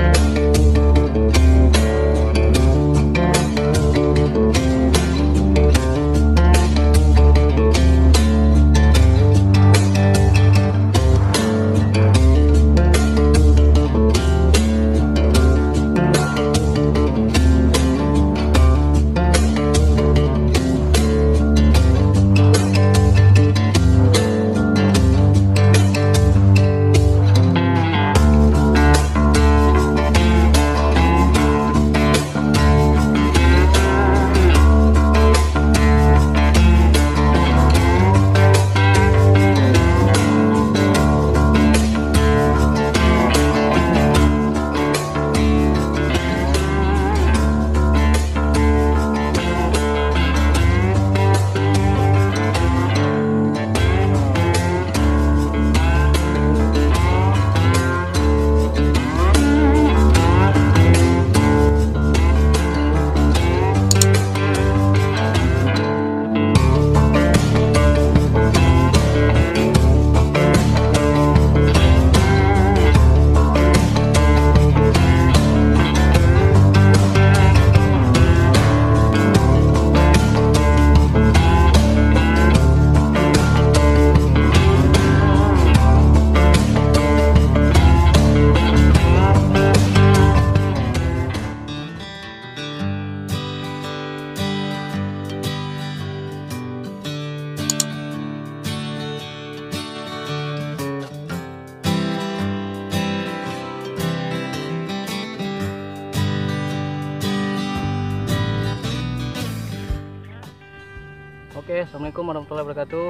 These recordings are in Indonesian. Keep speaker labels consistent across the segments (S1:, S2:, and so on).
S1: Oke, assalamualaikum warahmatullahi wabarakatuh.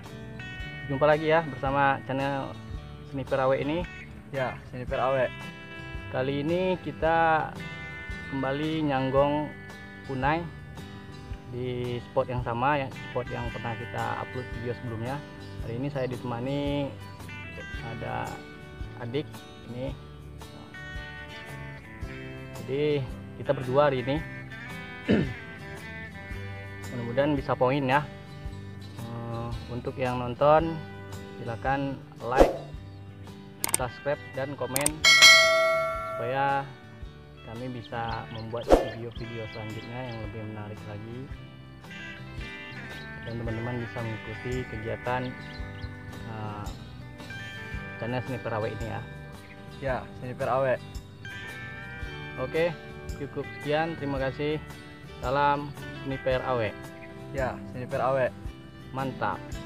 S1: Jumpa lagi ya bersama channel Sniper Awe ini.
S2: Ya, Sniper Awe.
S1: Kali ini kita kembali nyanggong kunai di spot yang sama ya, spot yang pernah kita upload video sebelumnya. Hari ini saya ditemani ada adik ini. Jadi kita berdua hari ini. Mudah-mudahan bisa poin ya. Untuk yang nonton silakan like, subscribe dan komen supaya kami bisa membuat video-video selanjutnya yang lebih menarik lagi dan teman-teman bisa mengikuti kegiatan channel Sniper Awe ini ya.
S2: Ya, Sniper Awe.
S1: Oke, cukup sekian, terima kasih. Salam Sniper Awe.
S2: Ya, Sniper Awe.
S1: Mantap.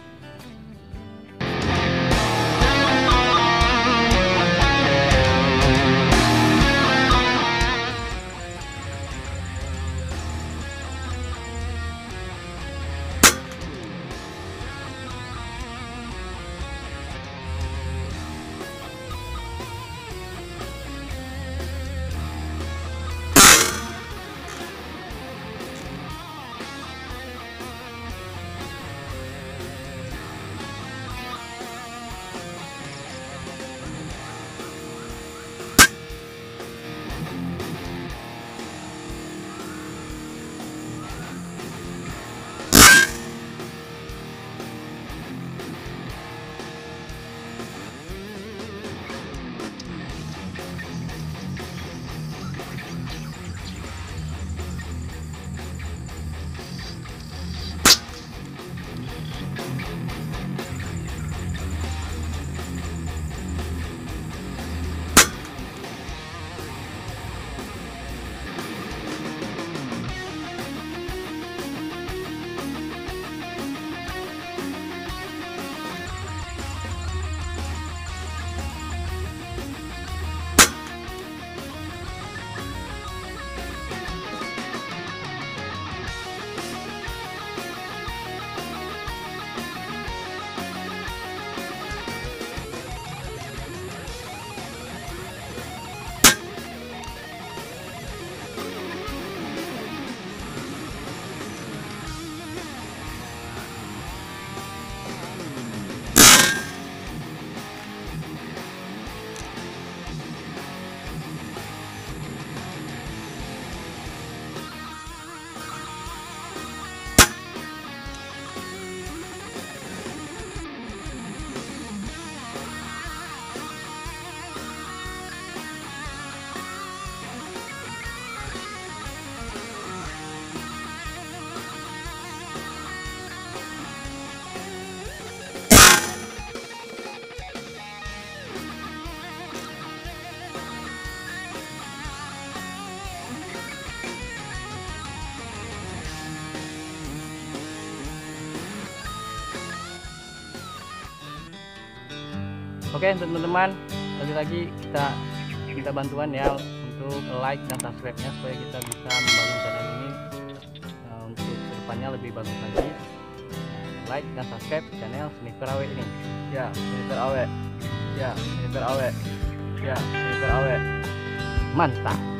S1: Oke teman-teman, lagi-lagi kita minta bantuan ya untuk like dan subscribe-nya supaya kita bisa membangun channel ini untuk kedepannya lebih bagus lagi. Like dan subscribe channel Sniper Awe ini.
S2: Ya, Sniper Awe. Ya, Sniper Awe. Ya, Sniper Awe.
S1: Mantap.